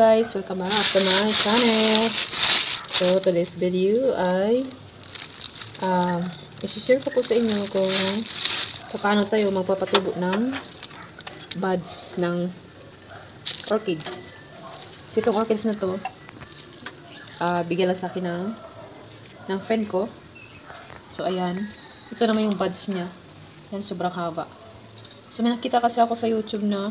guys, welcome back to my channel. So today's video ay i-share ko po sa inyo kung paano tayo magpapatubo ng buds ng orchids. So itong orchids na to bigyan lang sa akin ng friend ko. So ayan, ito naman yung buds niya. Yan, sobrang haba. So may nakita kasi ako sa YouTube na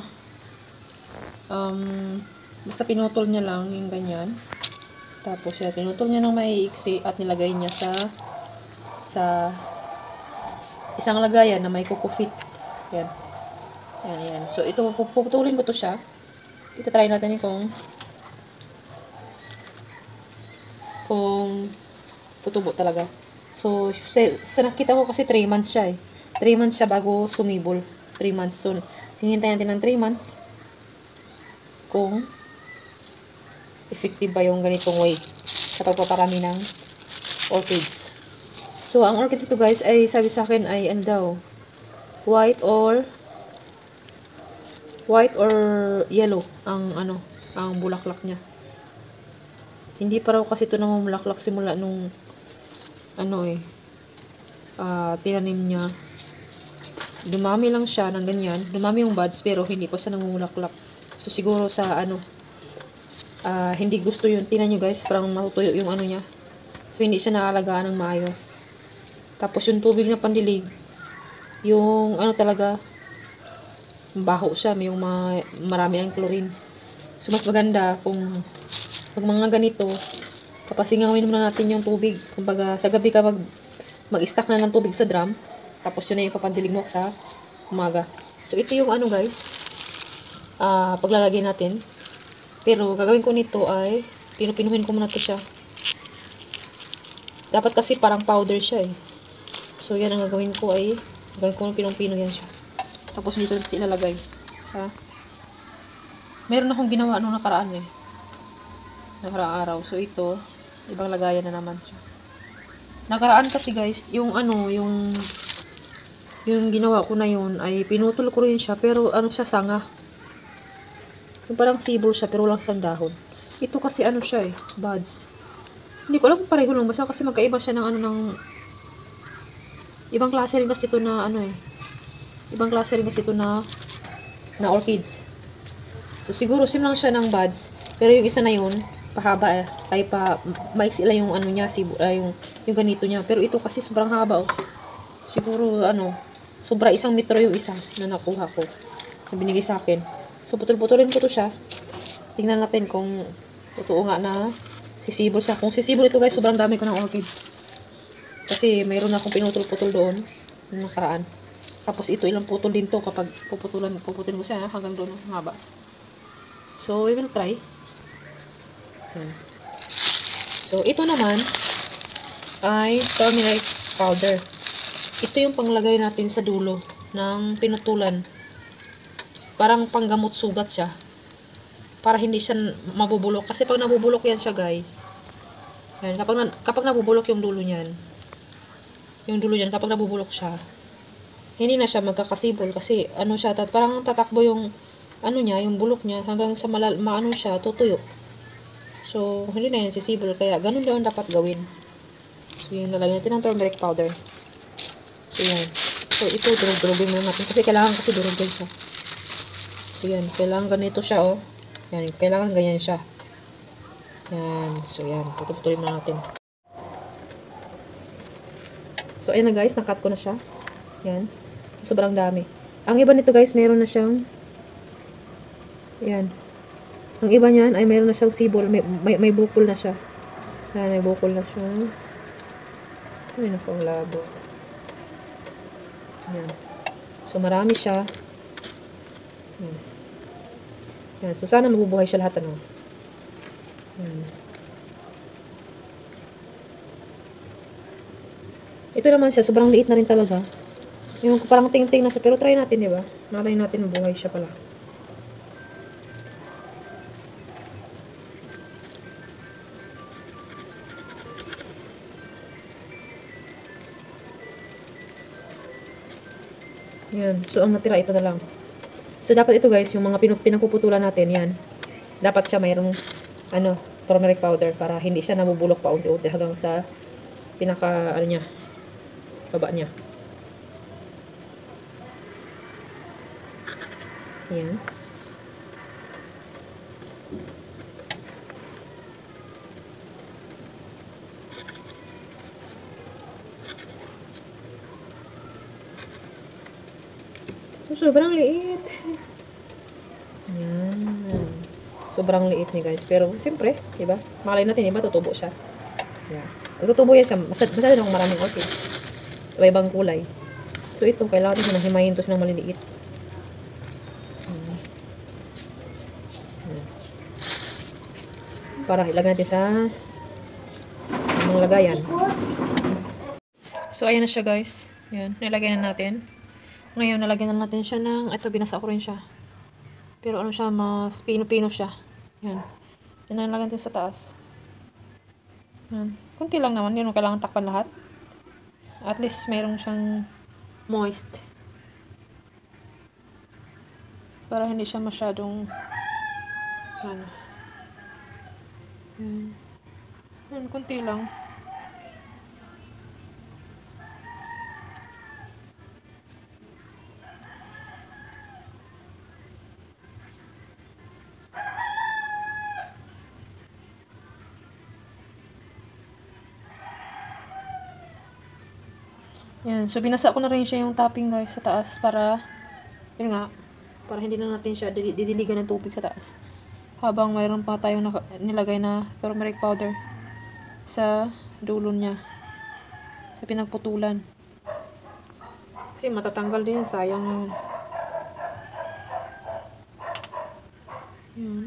basta pinutol niya lang yung ganyan. Tapos pinutol niya ng maiiksi at nilagay niya sa isang lagayan na may kukufit. Yan. Yan. So ito, puputulin ko to siya. Ito try natin kung tutubo talaga. So sa nakita ko kasi 3 months siya 3 months siya bago sumibol. 3 months soon. Hinihintay natin ng 3 months kung effective ba yung ganitong way sa pagpaparami ng orchids. So, ang orchids ito guys ay sabi sa akin ay ano daw, white or yellow ang bulaklak niya. Hindi pa raw kasi ito namumulaklak simula nung tinanim niya. Dumami lang siya ng ganyan. Dumami yung buds pero hindi pa siya namumulaklak. So, siguro sa hindi gusto yun. Tingnan nyo guys, parang matutuyo yung niya. So, hindi siya naalagaan ng maayos. Tapos, yung tubig na pandilig, yung talaga, baho siya. May yung marami ang chlorine. So, mas maganda kung pag mga ganito, kapasingawin muna natin yung tubig. Kumbaga, sa gabi ka mag-stack na ng tubig sa drum. Tapos, yun na yung papandilig mo sa umaga. So, ito yung guys, paglalagay natin. Pero gagawin ko nito ay pinupinuhin ko muna to siya. Dapat kasi parang powder siya So yan ang gagawin ko ay gagawin ko ng pinong-pino yan siya. Tapos dito natin ilalagay meron akong ginawa nung nakaraan nakaraang araw. So ito ibang lagayan na naman siya. Nakaraan kasi guys yung ginawa ko na yun ay pinutol ko rin siya pero siya sanga. Yung parang sibol siya, pero walang isang dahon. Ito kasi siya buds. Hindi ko alam kung pareho lang. Basta kasi magkaiba siya ng ibang klase rin kasi ito na ibang klase rin kasi ito na orchids. So, siguro sim lang siya ng buds. Pero yung isa na yun, pahaba ay maiksi lang yung niya, yung ganito niya. Pero ito kasi sobrang haba Siguro, sobra 1 metro yung isa na nakuha ko. Na binigay sa akin. So, putol-putulin ko to siya. Tingnan natin kung totoo nga na sisibol siya. Kung sisibol ito guys, sobrang dami ko ng orchids. Kasi mayroon na akong pinutol-putol doon. Yung nakaraan. Tapos ito, ilang putol din to kapag puputin ko siya hanggang doon. Haba. So, we will try. Yan. So, ito naman ay turmeric powder. Ito yung panglagay natin sa dulo ng pinutulan. Parang panggamot sugat siya. Para hindi siya mabubulok. Kasi pag nabubulok yan siya guys. Yan, kapag nabubulok yung dulo niyan. Kapag nabubulok siya. Hindi na siya magkakasibol. Kasi siya, parang tatakbo yung yung bulok niya. Hanggang sa siya, tutuyo. So, hindi na yan sisibol. Kaya, ganun lang dapat gawin. So, yun, lalagyan natin ng turmeric powder. So, yan. So, ito, durog-durogin muna natin. Kasi kailangan kasi durogin siya. So, yan. Kailangan ganito siya, Yan. Kailangan ganyan siya. Yan. So, yan. Putulin na natin. So, ayan na guys. Nakat ko na siya. Yan. Sobrang dami. Ang iba nito guys, meron na siyang yan. Ang iba niyan ay meron na siyang sibol. May bukol na siya. Yan. May bukol na siya. Ay, naku, ang labo. Yan. So, marami siya. Yan. Yan. So, sana mabubuhay siya lahat, Yan. Ito naman siya, sobrang liit na rin talaga. Yung parang ting-ting na siya, pero try natin, di ba? Malay natin mabuhay siya pala. Yan. So, ang natira, ito na lang. So, dapat ito guys, yung mga pinagpuputulan natin, yan. dapat siya mayroong, ano, turmeric powder para hindi siya nabubulok pa unti-unti hanggang sa pinaka, ano niya, baba niya. Ayan. So, sobrang liit. Ayan. Sobrang liit ni guys. Pero, siyempre, diba? Makalay natin, diba? Tutubo siya. Ayan. Tutubo yan siya. Masyado ng maraming orchid. Iba-ibang kulay. So, ito, kailangan natin na himayin to ng maliliit. Para ilagay natin sa mga lagayan. So, ayan na siya guys. Ayan, nilagay na natin. Ngayon, nalagyan na natin siya ng, ito, binasa ko rin siya. Pero ano siya, mas pino-pino siya. Ayan. Yan na nilagyan natin sa taas. Ayan. Kunti lang naman, hindi mo kailangan takpan lahat. At least, mayroong siyang moist. Para hindi siya masyadong, ano, ayan, kunti lang. Yan, so binasa ko na rin siya yung topping guys sa taas para, yun nga, para hindi na natin siya didiligan ng tubig sa taas. Habang mayroon pa tayong nilagay na turmeric powder sa dulo niya. Sa pinagputulan. Kasi matatanggal din, sayang yun. Yan.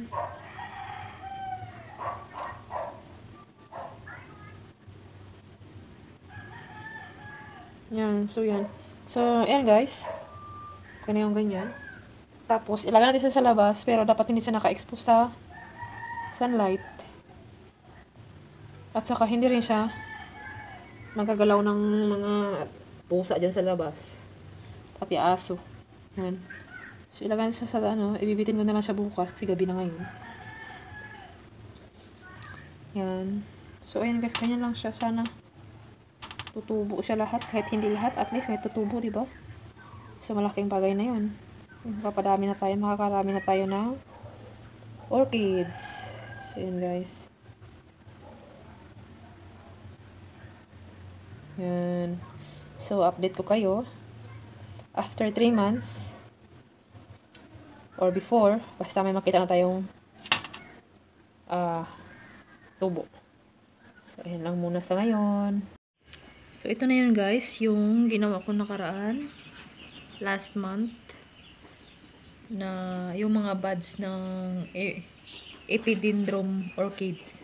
Yan, so yan. So, ayan guys. Kaya yung ganyan. Tapos, ilagay natin siya sa labas, pero dapat hindi siya naka-expose sa sunlight. At saka, hindi rin siya magagalaw ng mga pusa dyan sa labas. Pati aso. Yan. So, ilagay natin siya sa, ano, ibibitin ko na lang siya bukas kasi gabi na ngayon. Yan. So, ayan guys, ganyan lang siya. Sana tutubo siya lahat, kahit hindi lahat, at least may tutubo, di ba? So, malaking bagay na yun. Makakarami na tayo ng orchids. So, yun guys. Yan. So, update ko kayo. After 3 months, or before, basta may makita na tayong tubo. So, ayan lang muna sa ngayon. So, ito na yun guys, yung ginawa ko nakaraan last month na yung mga buds ng Epidendrum Orchids.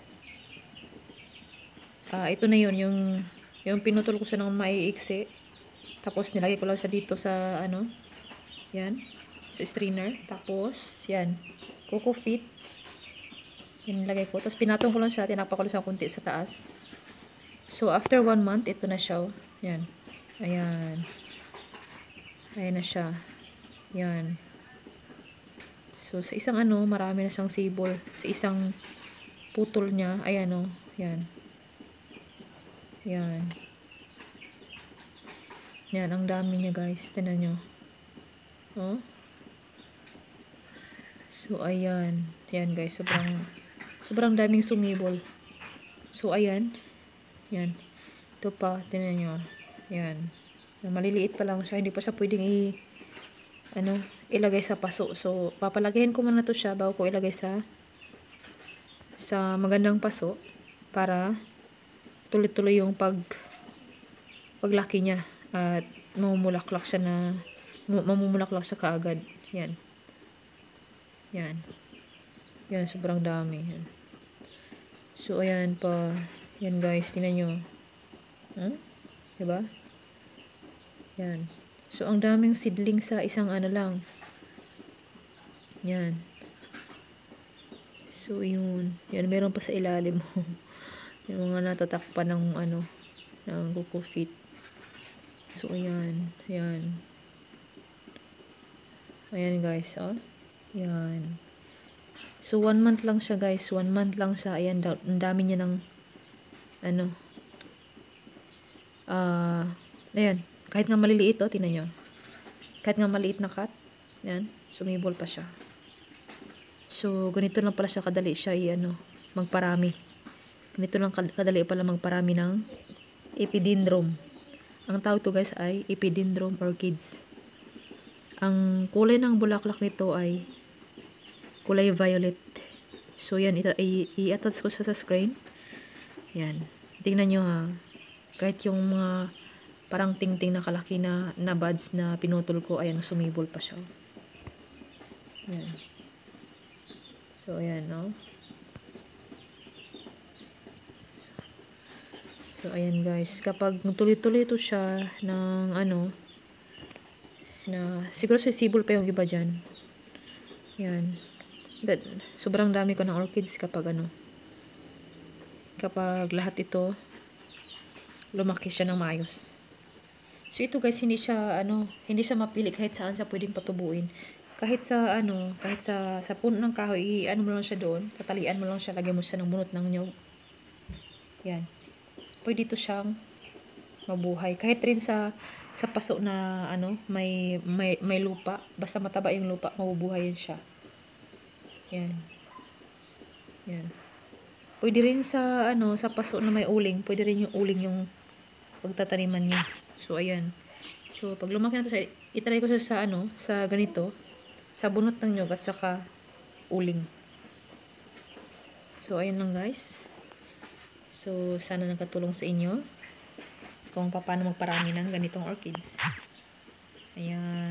Ito na yun, yung pinutol ko siya ng maiiksi. Tapos, nilagay ko lang siya dito sa, ano, yan, sa strainer. Tapos, yan, coco feet. Yan, nilagay ko. Tapos, pinatong ko lang siya, tinapa ko lang siya kunti sa taas. So, after 1 month, ito na siya. Yan. Ayan. Ayan na siya. Yan. So, sa isang ano, marami na siyang sibol. Sa isang putol niya, ayan o. Yan. Yan. Yan, ang dami niya guys. Tignan nyo. Oh. So, ayan. Yan guys, sobrang daming sumibol. So, ayan. Yan. Ito pa, tingnan nyo. Yan. Maliliit pa lang siya. Hindi pa siya pwedeng ilagay sa paso. So, papalagayin ko muna to siya bago ko ilagay sa magandang paso para tuloy-tuloy yung paglaki niya at mamumulaklak siya kaagad. Yan. Yan. Yan, sobrang dami. Yan. So, ayan pa. Yan guys, tingnan nyo. Diba? Yan. So, ang daming seedling sa isang ano lang. Yan. So, yun. Yan, meron pa sa ilalim mo. Yung mga natatakpan ng ng coco feet. So, ayan. Ayan. Ayan guys, oh. Yan. So, 1 month lang siya, guys. 1 month lang siya. Ayan, ang dami niya ng, ano, ayan. Kahit nga maliliit, oh, tinan nyo. Kahit nga maliit na cut, ayan, sumibol pa siya. So, ganito lang pala siya kadali siya, magparami. Ganito lang kadali pala magparami ng Epidendrum. Ang tawag to, guys, ay Epidendrum Orchids. Ang kulay ng bulaklak nito ay kulay violet. So, yan, i-attach ko siya sa screen. Yan. Tingnan nyo, ha. Kahit yung mga parang ting-ting na kalaki na buds na pinutol ko, ayan, sumibol pa siya. Yan. So, ayan, no? So, ayan, guys. Kapag tuloy-tuloy ito siya ng, na siguro sisibol pa yung iba dyan. Yan. Sobrang dami ko ng orchids kapag kapag lahat ito lumaki siya ng maayos. So ito, guys, hindi siya mapili kahit saan siya pwedeng patubuin. Kahit sa sa puno ng kahoy, mo lang siya doon, tatalian mo lang siya, lagyan mo siya ng bunot ng nyog. Yan. Pwede ito siyang mabuhay. Kahit rin sa paso na may lupa, basta mataba yung lupa, mabubuhay yan siya. Yan. Yan. Pwede rin sa sa paso na may uling, pwede rin yung uling yung pagtataniman niya. So ayan. So pag lumaki na to siya, itry ko siya sa sa ganito, sa bunot ng nyog at saka uling. So ayan lang, guys. So sana nakatulong sa inyo kung paano magparami ng ganitong orchids. Ayan.